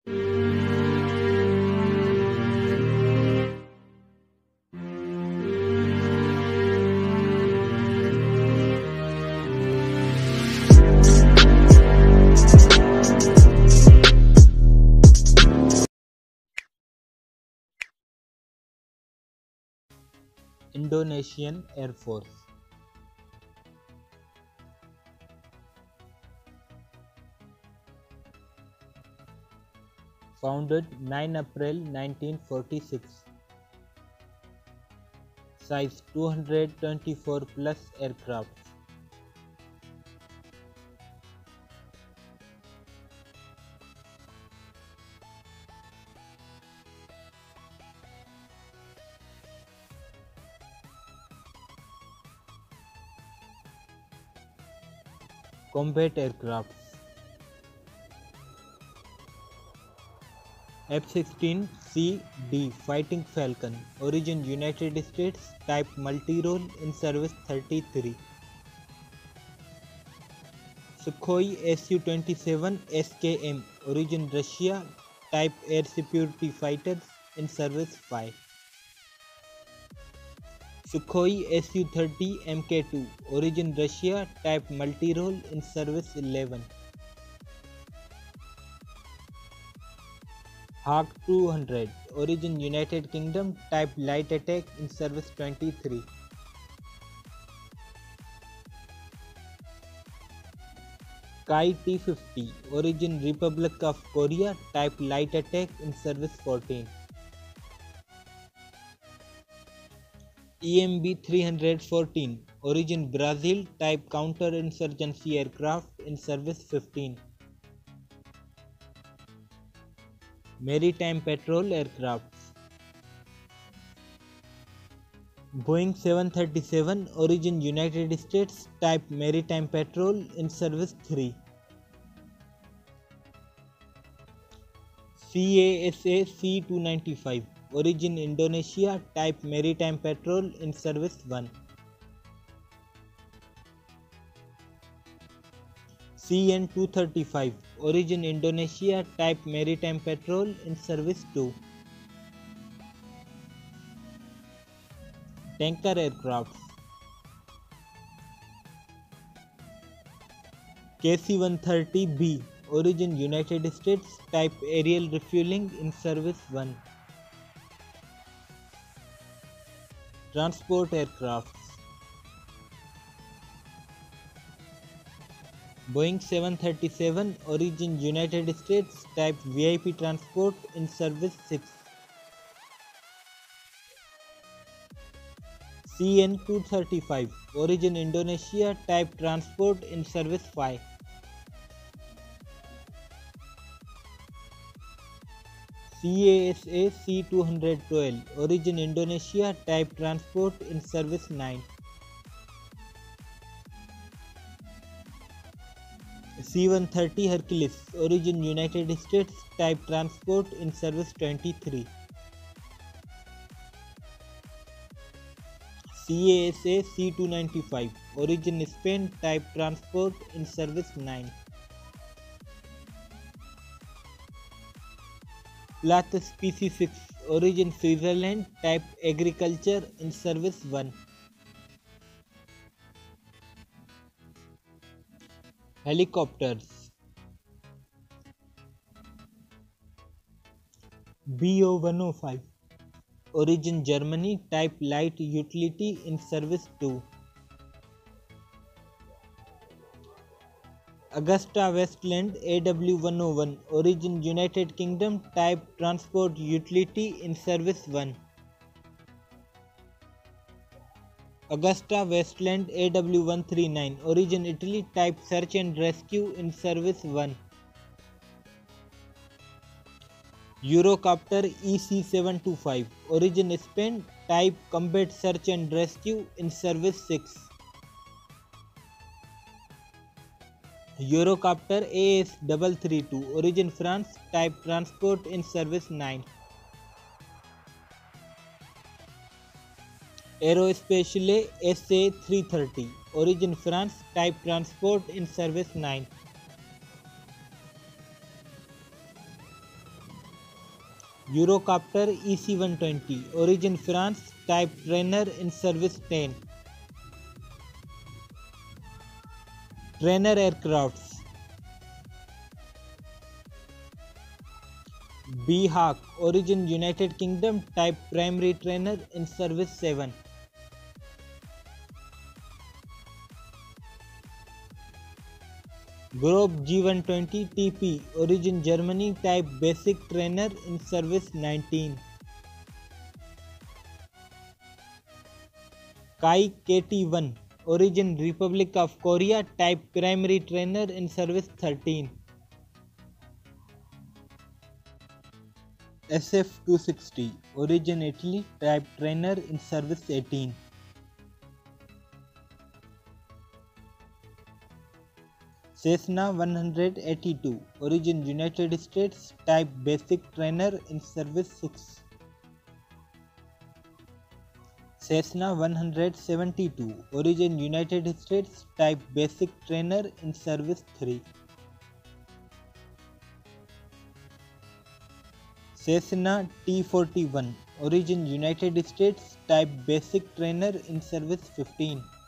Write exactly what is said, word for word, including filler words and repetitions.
Indonesian Air Force. Founded nine April nineteen forty-six. Size two hundred twenty-four plus aircraft. Combat aircraft. F sixteen C D Fighting Falcon. Origin United States. Type multi-role. In service thirty-three. Sukhoi S U twenty-seven S K M. Origin Russia. Type air superiority fighters. In service five. Sukhoi S U thirty M K two. Origin Russia. Type multi-role. In service eleven. Hawk two hundred. Origin United Kingdom. Type light attack. In service twenty-three. Kai T fifty. Origin Republic of Korea. Type light attack. In service fourteen. E M B three fourteen. Origin Brazil. Type counter-insurgency aircraft. In service fifteen. Maritime patrol aircraft. Boeing seven thirty-seven. Origin United States. Type maritime patrol. In service three. C A S A C two ninety-five. Origin Indonesia. Type maritime patrol. In service one. C N two thirty-five. Origin Indonesia. Type maritime patrol. In service two. Tanker aircraft. K C one thirty B. Origin United States. Type aerial refueling. In service one. Transport aircraft. Boeing seven thirty-seven. Origin United States. Type V I P transport. In service six. C N two thirty-five. Origin Indonesia. Type transport. In service five. C A S A C two twelve. Origin Indonesia. Type transport. In service nine. C one thirty Hercules. Origin United States. Type transport. In service twenty-three. C A S A C two ninety-five. Origin Spain. Type transport. In service nine. Pilatus P C six. Origin Switzerland. Type agriculture. In service one. Helicopters. B O one oh five. Origin Germany. Type light utility. In service two. Augusta Westland A W one oh one. Origin United Kingdom. Type transport utility. In service one. Augusta Westland A W one thirty-nine. Origin Italy. Type search and rescue. In service one. Eurocopter E C seven twenty-five. Origin Spain. Type combat search and rescue. In service six. Eurocopter A S three thirty-two. Origin France. Type transport. In service nine. Aerospatiale S A three thirty. Origin France. Type transport. In service nine. Eurocopter E C one twenty, origin France, type trainer, in service ten. Trainer aircrafts. B-Hawk, origin United Kingdom, type primary trainer, in service seven. Grob G one twenty T P, origin Germany, type basic trainer, in service nineteen. Kai K T one, origin Republic of Korea, type primary trainer, in service thirteen. S F two sixty, origin Italy, type trainer, in service eighteen. Cessna one eighty-two, origin United States, type basic trainer, in service six. Cessna one seventy-two, origin United States, type basic trainer, in service three. Cessna T forty-one, origin United States, type basic trainer, in service fifteen.